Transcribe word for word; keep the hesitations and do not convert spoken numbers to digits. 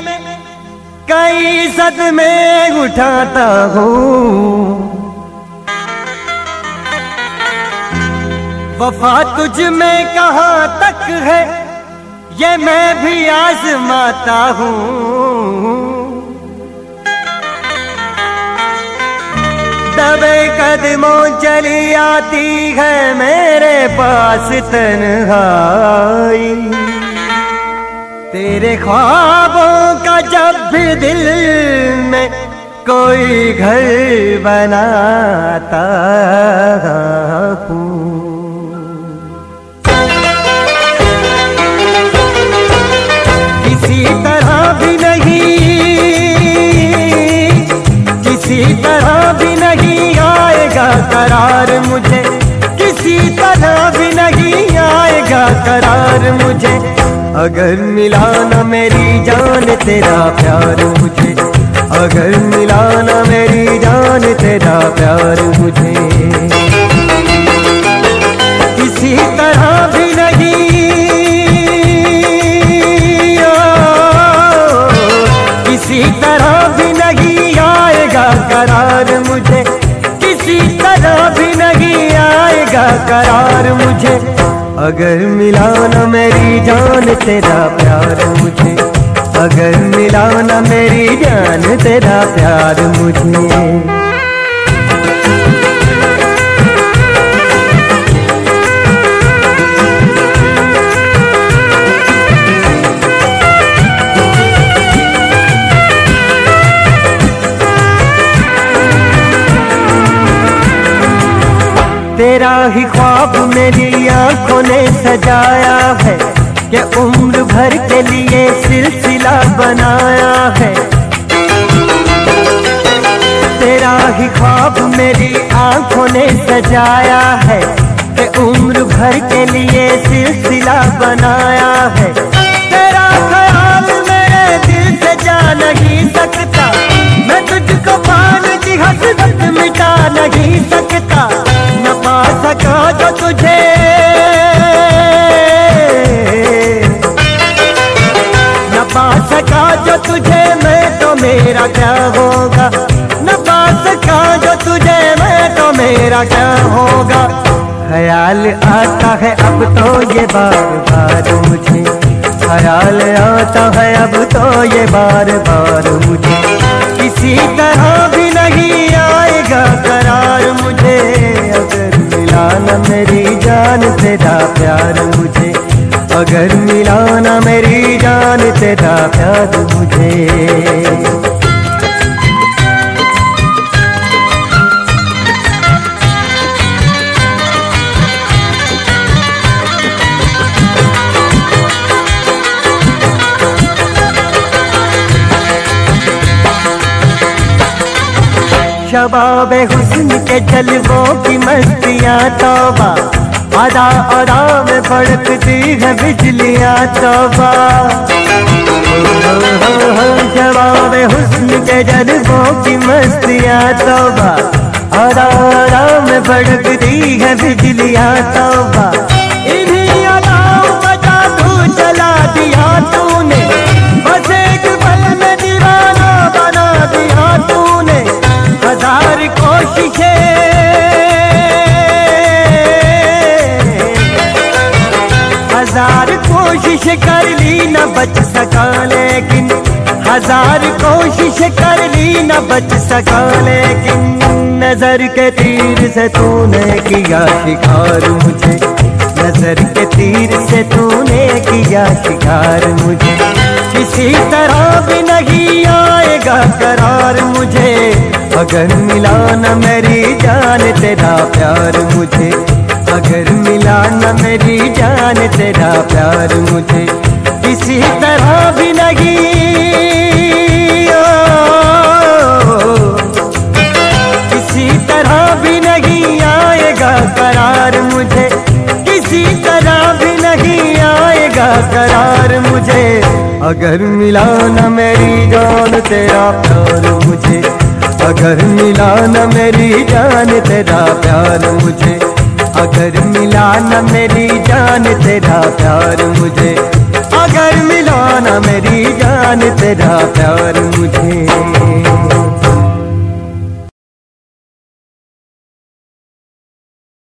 कई सदमे उठाता हूँ। वफा तुझ में कहाँ तक है ये मैं भी आजमाता हूँ। दबे कदमों चली आती है मेरे पास तन्हाई। तेरे ख्वाबों का जब भी दिल में कोई घर बनाता हूँ। किसी तरह भी नहीं, किसी तरह भी नहीं आएगा करार मुझे, किसी तरह भी नहीं आएगा करार मुझे। अगर मिला ना मेरी जान तेरा प्यार मुझे, अगर मिला ना मेरी जान तेरा प्यार मुझे। किसी तरह भी नहीं, किसी तरह भी नहीं आएगा करार मुझे, किसी तरह भी नहीं आएगा करार मुझे। अगर मिला ना मेरी जान तेरा प्यार मुझे, अगर मिला ना मेरी जान तेरा प्यार मुझे। तेरा ही ख्वाब मेरी आंखों ने सजाया है कि उम्र भर के लिए सिलसिला बनाया है। तेरा ही ख्वाब मेरी आंखों ने सजाया है कि उम्र भर के लिए सिलसिला बनाया है। तेरा ख्याल मेरे दिल से जा नहीं सकता, मैं तुझको पाने की हसरत मिटा नहीं सकता। न पा सका जो तुझे, न पा सका जो तुझे मैं तो मेरा क्या होगा, न पा सका जो तुझे मैं तो मेरा क्या होगा। ख्याल आता है अब तो ये बार बार मुझे, ख्याल आता है अब तो ये बार बार मुझे। किसी तरह भी नहीं आएगा करार मुझे, अगर मिला ना मेरी जान तेरा प्यार मुझे, अगर मिला ना मेरी जान तेरा प्यार मुझे। शबाबे हुस्न के जलवों की मस्तियाँ तौबा, अदा अदा में भड़कती है बिजलियाँ तौबा। शबाबे हुस्न के जलवों की मस्तियाँ तौबा, अदा अदा में भड़कती है बिजलियाँ तौबा। इन्हीं अदाओं का जादू चला दिया तूने, बस एक पल में दीवाना बना दिया तूने। हजार कोशिशें, हजार कोशिश कर ली न बच सका लेकिन, हजार कोशिश कर ली न बच सका लेकिन। नजर के तीर से तूने किया शिकार मुझे, नजर के तीर से तूने किया शिकार मुझे। किसी तरह भी नहीं आएगा करार मुझे, अगर मिला न मेरी जान तेरा प्यार मुझे, अगर मिला न मेरी जान तेरा प्यार मुझे। किसी तरह भी नहीं, किसी तरह भी नहीं आएगा करार मुझे, किसी तरह भी नहीं आएगा करार मुझे। अगर मिला न मेरी जान तेरा प्यार मुझे, अगर मिला न मेरी जान तेरा प्यार मुझे, अगर मिला न मेरी जान तेरा प्यार मुझे, अगर मिला न मेरी जान जान तेरा प्यार मुझे।